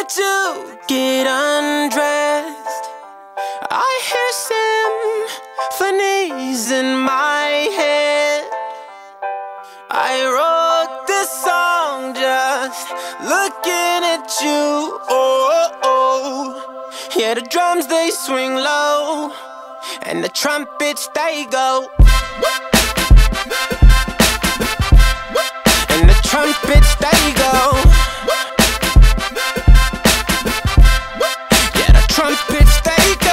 that you get undressed. I hear symphonies in my head. I wrote this song just looking at you. Oh, oh. Yeah, the drums they swing low, and the trumpets they go. And the trumpets they go. Yeah, the trumpets they go.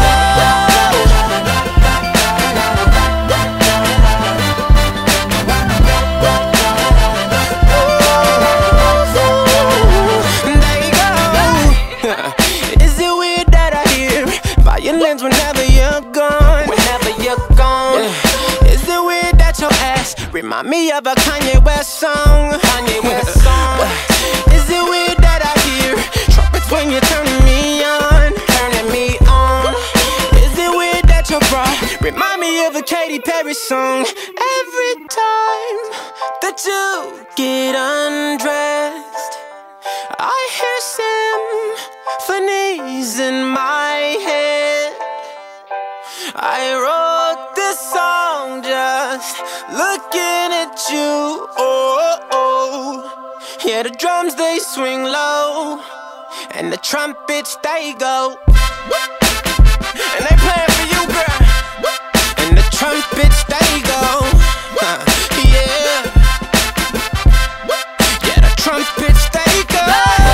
They go. Is it weird that I hear violins whenever you're gone? Whenever you're gone. Is it weird that your ass remind me of a Kanye West song? Kanye West song. Is it weird that I hear trumpets when you're turning me on? Turning me on. Is it weird that your bra remind me of a Katy Perry song? Every time that you get undressed, I hear symphonies in my head. I wrote this song just looking at you. Oh, oh. Yeah, the drums they swing low, and the trumpets they go. And they playing for you, girl. And the trumpets they go. Yeah. Yeah, the trumpets they go.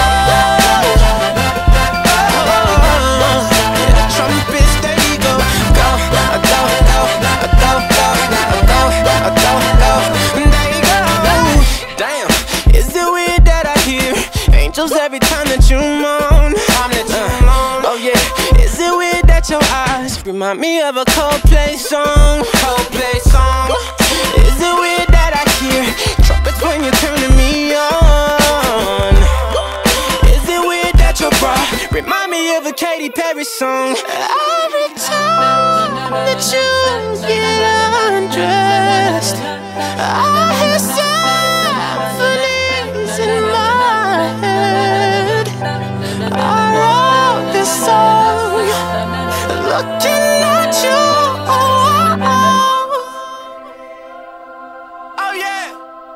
Yeah, the trumpets they go. Go, go, go, go, go, go, go, go. They go. Damn, is it weird that I hear angels every time that you moan? Oh yeah, is it weird that your eyes remind me of a Coldplay song? Coldplay song. Is it weird that I hear trumpets when you're turning me on? Is it weird that your bra remind me of a Katy Perry song? Every time that you get undressed, I hear symphonies in my head. I wrote this song looking at you. Oh, oh. Oh yeah.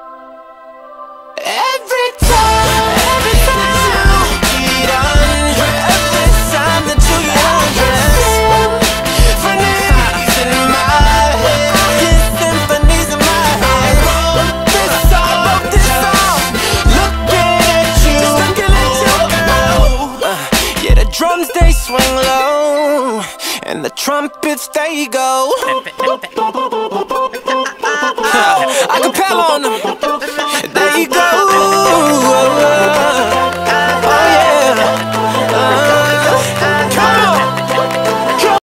Every time you get undressed, every time that you get undressed, symphonies in my head, symphonies in my head. I wrote this song, looking at you, girl. Yeah, the drums they swing low, and the trumpets they go. Acapella on them.